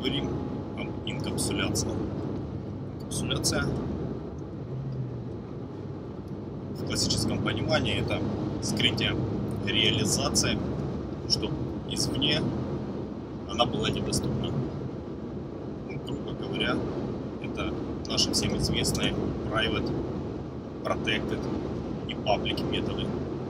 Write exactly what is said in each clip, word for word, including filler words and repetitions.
поговорим об инкапсуляции. Инкапсуляция в классическом понимании это скрытие реализации, чтобы извне она была недоступна. Ну, грубо говоря, это наши всем известные private, protected и public методы.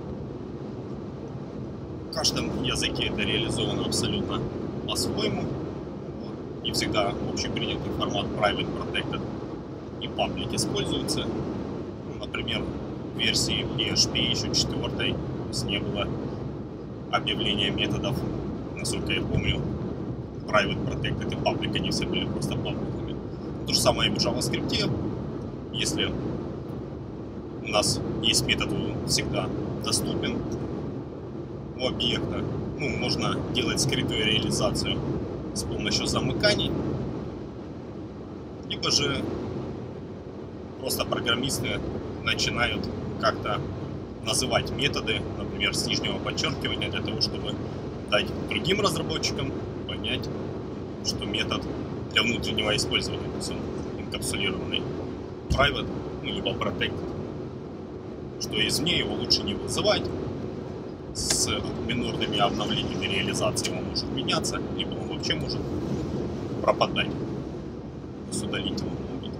В каждом языке это реализовано абсолютно по-своему. Не всегда общепринятый формат private, protected и public используется. Ну, например, в версии пи эйч пи еще четвертой не было объявления методов, насколько я помню, private, protected и public, они все были просто пабликами. То же самое и в JavaScript. Если у нас есть метод всегда доступен у объекта, ну, можно делать скрытую реализацию с помощью замыканий, либо же просто программисты начинают как-то называть методы, например, с нижнего подчеркивания, для того, чтобы дать другим разработчикам понять, что метод для внутреннего использования, то есть он инкапсулированный private, ну, либо protected, что извне его лучше не вызывать, с минорными обновлениями реализации он может меняться, либо он вообще может пропадать, то есть удалить его будет.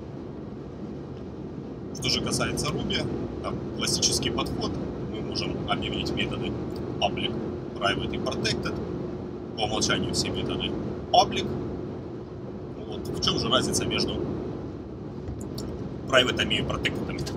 Что же касается Ruby, там классический подход, мы можем объявить методы public, private и protected, по умолчанию все методы public. Вот. В чем же разница между private и protected?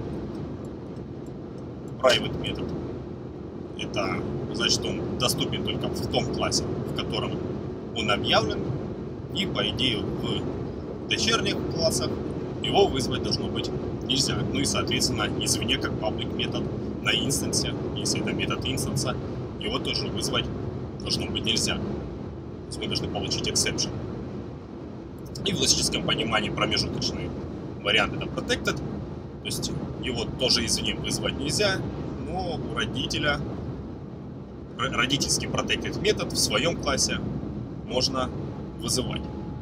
Private метод — это значит, он доступен только в том классе, в котором он объявлен, и по идее в дочерних классах его вызвать должно быть нельзя. Ну и соответственно извне как public метод на инстансе, если это метод инстанса, его тоже вызвать должно быть нельзя. То есть мы должны получить exception. И в классическом понимании промежуточный вариант это protected, то есть его тоже извне вызвать нельзя, но у родителя родительский protected метод в своем классе можно вызывать.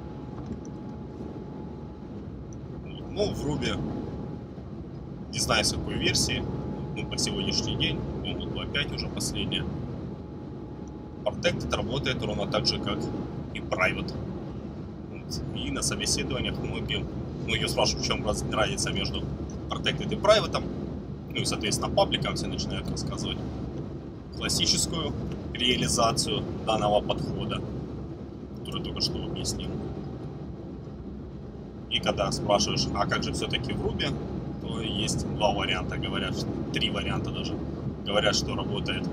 Ну, в Ruby, не знаю с какой версии, ну, по сегодняшний день, по-моему, два точка пять уже последняя, protected работает ровно так же, как и private. Вот. И на собеседованиях многие, многие спрашивают, в чем разница между protected и private, ну и, соответственно, пабликам все начинают рассказывать классическую реализацию данного подхода, который только что объяснил. И когда спрашиваешь, а как же все-таки в Ruby, то есть два варианта, говорят, три варианта даже. Говорят, что работает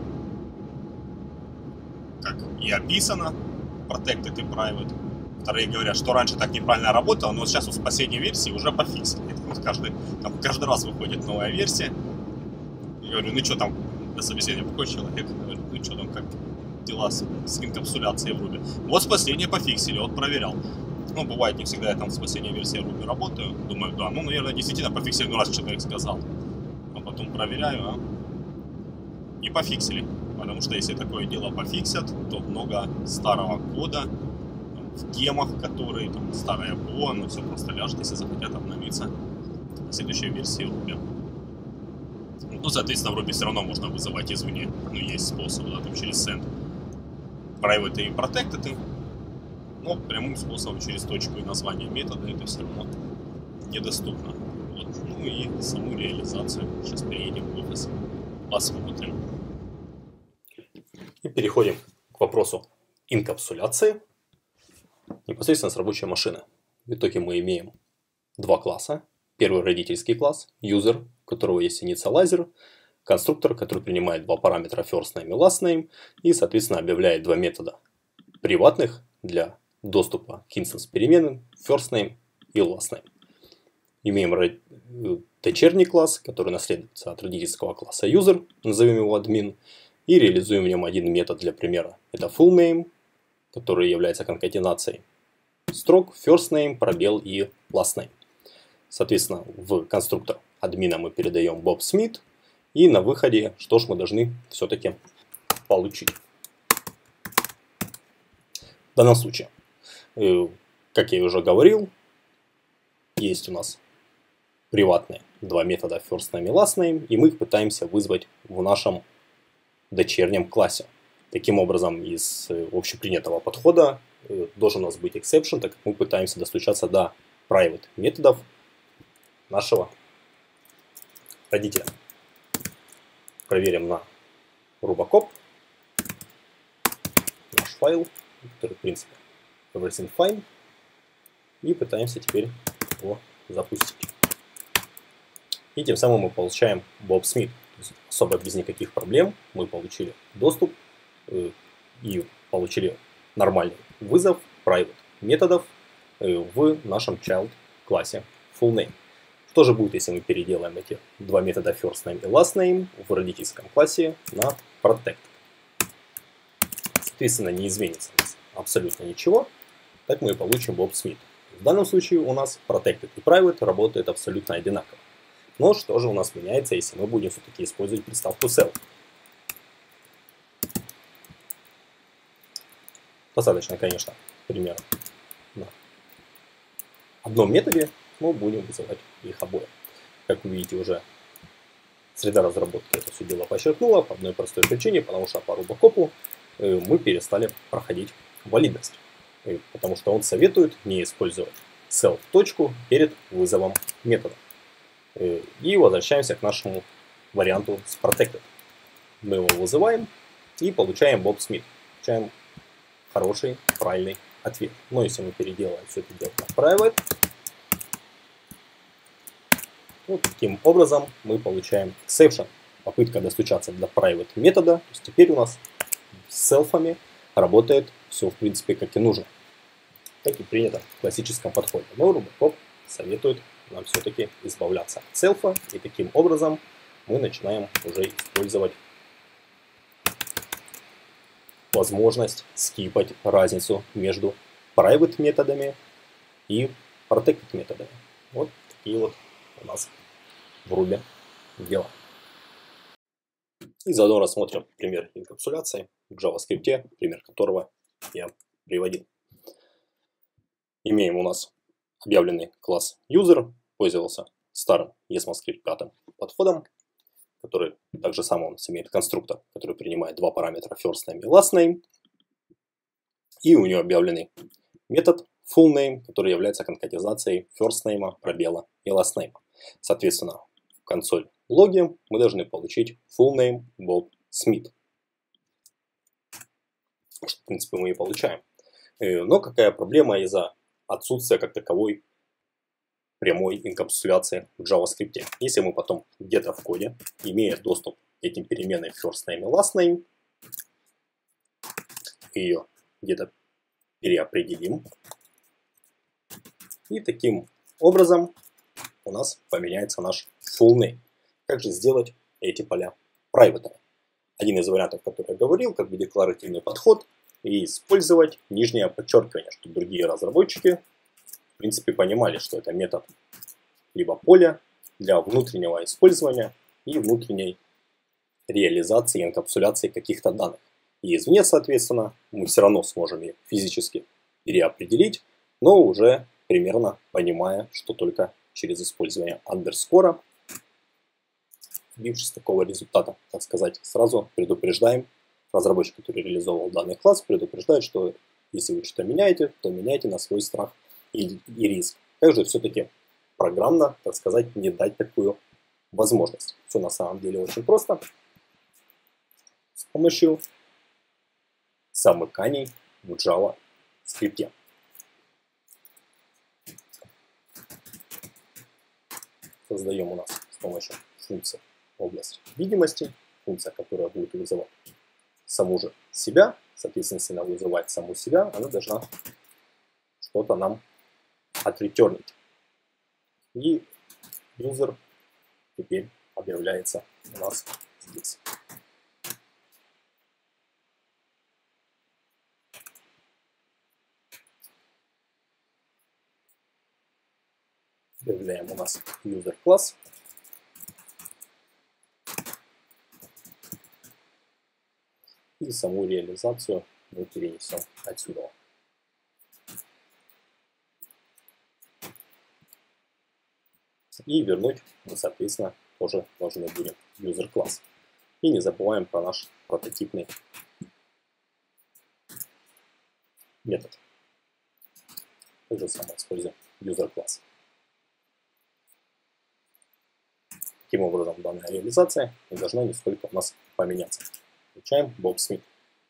как и описано, protected и private. Вторые говорят, что раньше так неправильно работало, но сейчас в последней версии уже пофиксили. Вот каждый, там, каждый раз выходит новая версия. Я говорю, ну что там, на собеседование приходит человек, говорит, ну что там, как дела с, с инкапсуляцией в Ruby. Вот с последней пофиксили, вот проверял. Ну, бывает, не всегда я там с последней версией Ruby работаю. Думаю, да, ну, наверное, действительно пофиксили, ну, раз человек сказал. А потом проверяю, а не пофиксили. Потому что если такое дело пофиксят, то много старого кода там, в гемах, которые там старое ПО, оно все просто ляжет, если захотят обновиться в следующей версии Ruby. Ну, соответственно, в Ruby все равно можно вызывать извне. Ну, есть способ, да, там через send. Private и protected, но прямым способом через точку и название метода это все равно недоступно. Вот. Ну и саму реализацию сейчас переедем в офис, посмотрим. И переходим к вопросу инкапсуляции непосредственно с рабочей машины. В итоге мы имеем два класса. Первый родительский класс, user, у которого есть initializer, конструктор, который принимает два параметра firstName и lastName и, соответственно, объявляет два метода приватных для доступа к инстанс переменным firstName и lastName. Имеем дочерний класс, который наследуется от родительского класса user, назовем его admin, и реализуем в нем один метод для примера. Это fullName, который является конкатенацией строк firstName, пробел и lastName. Соответственно, в конструктор админа мы передаем Bob Smith, и на выходе что ж мы должны все-таки получить. В данном случае Как я уже говорил, есть у нас приватные два метода firstName и lastName, и мы их пытаемся вызвать в нашем дочернем классе. Таким образом, из общепринятого подхода должен у нас быть exception, так как мы пытаемся достучаться до private методов нашего родителя. Проверим на Rubocop наш файл, который, в принципе, everything fine, и пытаемся теперь его запустить. И тем самым мы получаем Bob Smith. Особо без никаких проблем мы получили доступ э, и получили нормальный вызов private методов э, в нашем child классе fullName. Что же будет, если мы переделаем эти два метода firstName и lastName в родительском классе на protect? Соответственно, не изменится абсолютно ничего. Так мы и получим Bob Smith. В данном случае у нас protected и private работают абсолютно одинаково. Но что же у нас меняется, если мы будем все-таки использовать приставку self? Достаточно, конечно, примерно на одном методе мы будем вызывать их обоих. Как вы видите, уже среда разработки это все дело подчеркнула по одной простой причине, потому что по Rubocop мы перестали проходить валидность. Потому что он советует не использовать self точку перед вызовом метода. И возвращаемся к нашему варианту с protected. Мы его вызываем и получаем Bob Smith. Получаем хороший, правильный ответ. Но если мы переделаем все это дело на private, вот таким образом мы получаем exception. Попытка достучаться до private метода. То есть теперь у нас с селфами работает все в принципе как и нужно. Как и принято в классическом подходе. Но Rubocop советует нам все-таки избавляться от селфа. И таким образом мы начинаем уже использовать возможность скипать разницу между private методами и protected методами. Вот такие вот у нас в Ruby дела. И заодно рассмотрим пример инкапсуляции в JavaScript, пример которого я приводил. Имеем у нас объявленный класс user, пользовался старым ESMAScript пять подходом, который также само он имеет конструктор, который принимает два параметра firstName и lastName. И у него объявленный метод fullName, который является конкатизацией firstName, пробела и lastName. Соответственно, в консоль логе мы должны получить fullName Bob Smith. Что, в принципе, мы и получаем. Но какая проблема из-за отсутствия как таковой прямой инкапсуляции в JavaScript? Если мы потом где-то в коде, имея доступ к этим переменным firstName и lastName, ее где-то переопределим, и таким образом у нас поменяется наш fullName. Как же сделать эти поля private? Один из вариантов, который я говорил, как бы декларативный подход, и использовать нижнее подчеркивание, чтобы другие разработчики в принципе понимали, что это метод либо поля для внутреннего использования и внутренней реализации и инкапсуляции каких-то данных. И извне, соответственно, мы все равно сможем их физически переопределить, но уже примерно понимая, что только через использование андерскора, добившись такого результата, так сказать, сразу предупреждаем, разработчик, который реализовал данный класс, предупреждает, что если вы что-то меняете, то меняйте на свой страх и, и риск. Также все-таки программно, так сказать, не дать такую возможность. Все на самом деле очень просто. С помощью замыканий в JavaScript. Создаем у нас с помощью функции область видимости, функция, которая будет вызывать саму же себя, соответственно, если она вызывает саму себя, она должна что-то нам отретернуть. И user теперь объявляется у нас здесь. Объявляем у нас user класс. И саму реализацию мы перенесем отсюда. И вернуть мы, соответственно, тоже должны будем user класс. И не забываем про наш прототипный метод. Так же самое используем user класс. Таким образом, данная реализация не должна нисколько у нас поменяться. Включаем Bob-Smith.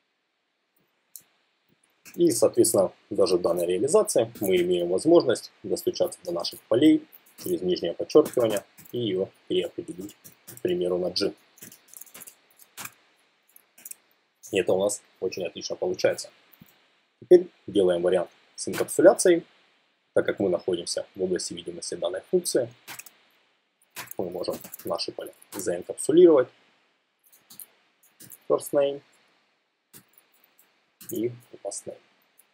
И, соответственно, даже в данной реализации мы имеем возможность достучаться до наших полей через нижнее подчеркивание и ее переопределить, к примеру, на G. И это у нас очень отлично получается. Теперь делаем вариант с инкапсуляцией. Так как мы находимся в области видимости данной функции, мы можем наши поля заинкапсулировать. First name и last name.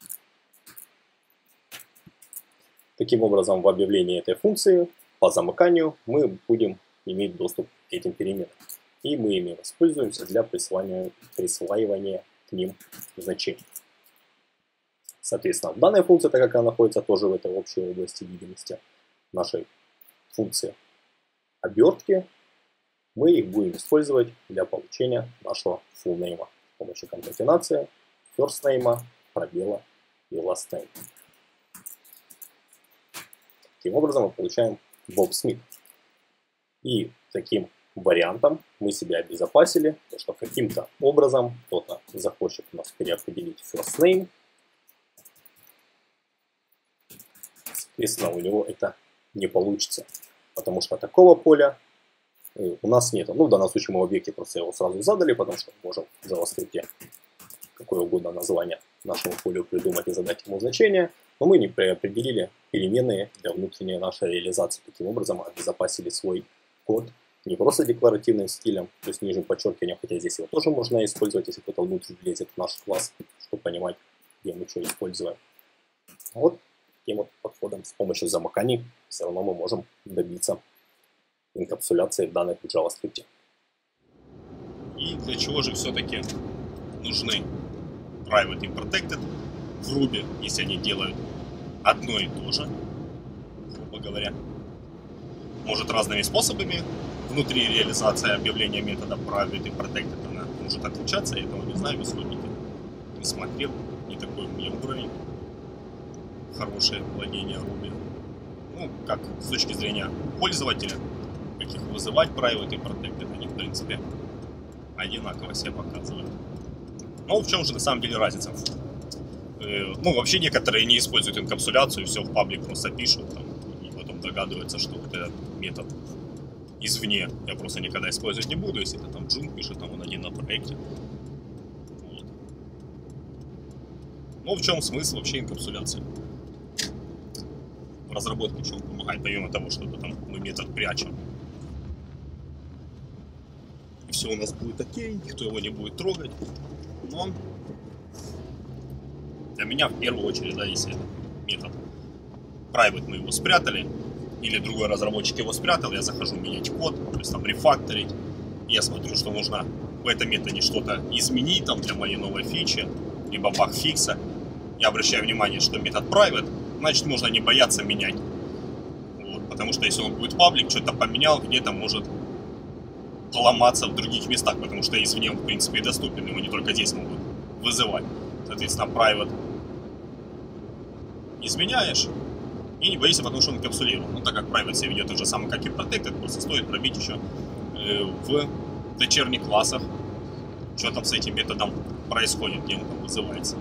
Таким образом, в объявлении этой функции по замыканию мы будем иметь доступ к этим переменам. И мы ими воспользуемся для присваивания, присваивания к ним значений. Соответственно, данная функция, так как она находится тоже в этой общей области видимости нашей функции обертки, мы их будем использовать для получения нашего full name с помощью конкатенации first name, пробела и last name. Таким образом мы получаем Bob-Smith. И таким вариантом мы себя обезопасили, потому что каким-то образом кто-то захочет у нас переопределить first name. Соответственно, у него это не получится, потому что такого поля у нас нет. Ну, в данном случае мы в объекте просто его сразу задали, потому что мы можем в JavaScript какое угодно название нашему полю придумать и задать ему значение, но мы не определили переменные для внутренней нашей реализации. Таким образом, обезопасили свой код не просто декларативным стилем, то есть нижним подчеркиванием, хотя здесь его тоже можно использовать, если кто-то внутрь влезет в наш класс, чтобы понимать, где мы что используем. Вот таким вот подходом с помощью замыканий все равно мы можем добиться инкапсуляции данных в JavaScript. И для чего же все-таки нужны private и protected в Ruby, если они делают одно и то же, грубо говоря. Может, разными способами внутри реализации объявления метода private и protected она может отличаться, я этого не знаю, исходники не смотрел, не такой у меня уровень, хорошее владение Ruby. Ну, как с точки зрения пользователя, как их вызывать private и protected, они в принципе одинаково себя показывают. Но в чем же на самом деле разница? Э, ну, вообще некоторые не используют инкапсуляцию, все в паблик просто пишут, там, и потом догадываются, что вот этот метод извне я просто никогда использовать не буду, если это там Джун пишет, там он один на проекте. Вот. Но в чем смысл вообще инкапсуляции? В разработке чем помогает, помимо того, что там мы метод прячем. И все у нас будет окей, никто его не будет трогать. Но для меня в первую очередь, да, если метод private мы его спрятали, или другой разработчик его спрятал, я захожу менять код, то есть там рефакторить, я смотрю, что нужно в этом методе что-то изменить там для моей новой фичи, либо баг-фикса. Я обращаю внимание, что метод private, значит можно не бояться менять. Вот, потому что если он будет public, что-то поменял, где-то может поломаться в других местах, потому что извне он в принципе и доступен, его не только здесь могут вызывать. Соответственно, private изменяешь и не боишься, потому что он капсулирован. Ну, так как private себя ведет так же самое, как и protected, просто стоит пробить еще э, в дочерних классах, что там с этим методом происходит, где он там вызывается.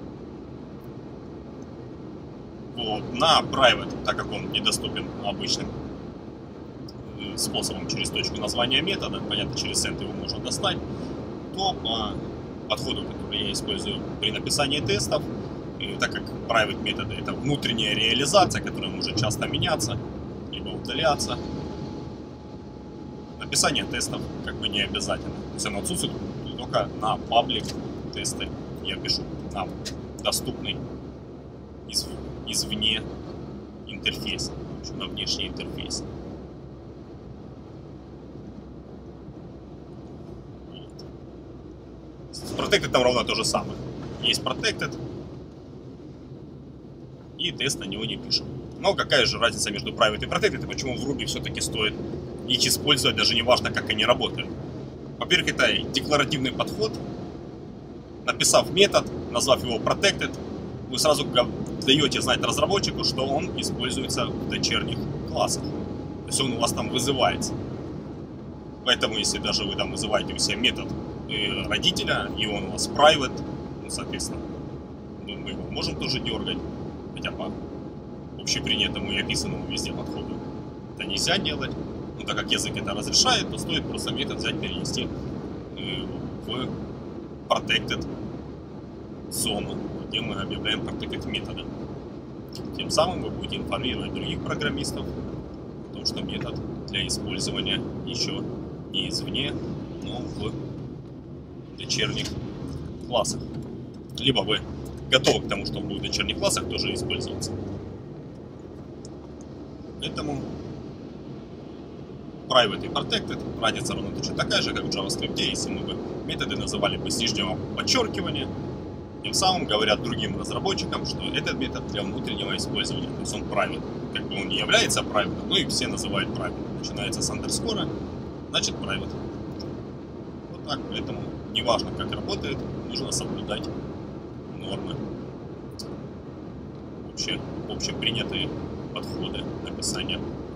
Вот. На private, так как он недоступен обычным э, способом через точку названия метода, понятно, через send его можно достать, то по подходу, который я использую при написании тестов, и так как private методы это внутренняя реализация, которая может часто меняться, либо удаляться, написание тестов как бы не обязательно. То есть оно отсутствует только на паблик тесты. Я пишу нам доступный из, извне интерфейс, на внешний интерфейс. С protected там ровно то же самое. Есть protected, и тест на него не пишем. Но какая же разница между private и protected, и почему в Ruby все-таки стоит их использовать, даже не важно, как они работают. Во-первых, это декларативный подход. Написав метод, назвав его protected, вы сразу даете знать разработчику, что он используется в дочерних классах. То есть он у вас там вызывается. Поэтому, если даже вы там вызываете у себя метод родителя, и он у вас private, ну, соответственно, ну, мы его можем тоже дергать, хотя по общепринятому и описанному везде подходу это нельзя делать. Но так как язык это разрешает, то стоит просто метод взять, перенести в protected зону, где мы объявляем protected методы. Тем самым вы будете информировать других программистов о том, что метод для использования еще не извне, но в дочерних классах. Либо вы готовы к тому, что он будет в дочерних классах тоже использоваться. Поэтому private и protected разница ровно точно такая же, как в JavaScript, если мы бы методы называли бы с нижнего подчеркивания, тем самым говорят другим разработчикам, что этот метод для внутреннего использования, то есть он private. Как бы он не является private, но и все называют private. Начинается с андерскора, значит private. Вот так, поэтому неважно как работает, нужно соблюдать нормы. Вообще, общепринятые подходы написания